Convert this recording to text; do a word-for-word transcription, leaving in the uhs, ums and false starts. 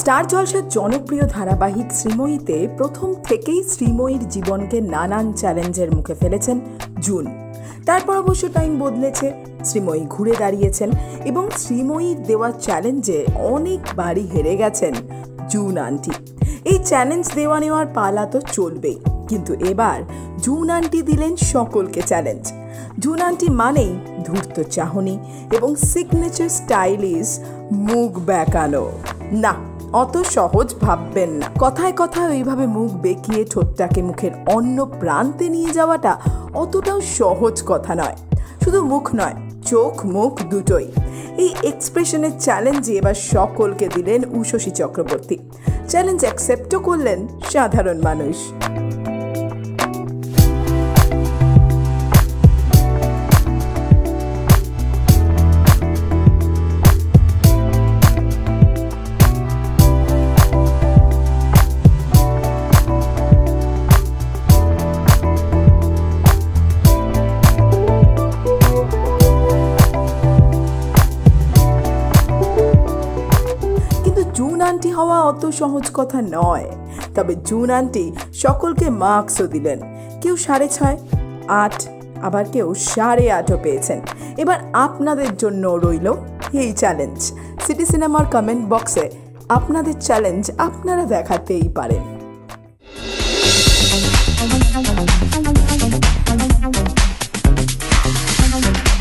Star জলসার জনপ্রিয় ধারাবাহিক শ্রীময়ীতে প্রথম থেকেই শ্রীময়ীর জীবনকে নানান চ্যালেঞ্জের মুখে ফেলেছেন জুন। তারপর অবশ্য টাইম বদলেছে, শ্রীময়ী ঘুরে দাঁড়িয়েছেন এবং শ্রীময়ীর দেওয়া চ্যালেঞ্জে অনেকবারই হেরে গেছেন জুন আন্টি। এই চ্যালেঞ্জ দেওয়া নেওয়ার পালা তো চলবেই, কিন্তু এবার জুন আন্টি দিলেন সকলকে চ্যালেঞ্জ। জুন আন্টি মানেই ধূর্ত চাহনি এবং সিগনেচার স্টাইলিশ মুখ বেঁকানো। না, অত সহজ ভাববেন না। কথায় কথায় ওইভাবে মুখ বেঁকিয়ে ঠোঁটটাকে মুখের অন্য প্রান্তে নিয়ে যাওয়াটা অতটাও সহজ কথা নয়। শুধু মুখ নয়, চোখ মুখ দুটোই। এই এক্সপ্রেশনের চ্যালেঞ্জে এবার সকলকে দিলেন উষসী চক্রবর্তী। চ্যালেঞ্জ অ্যাকসেপ্টও করলেন সাধারণ মানুষ। জুন আন্টি হওয়া অত সহজ কথা নয়। তবে জুন আন্টি সকলকে মার্কসও দিলেন। কেউ সাড়ে ছয়, আট, আবার কেউ সাড়ে আটও পেয়েছেন। এবার আপনাদের জন্য রইল এই চ্যালেঞ্জ। সিটি সিনেমার কমেন্ট বক্সে আপনাদের চ্যালেঞ্জ আপনারা দেখাতেই পারেন।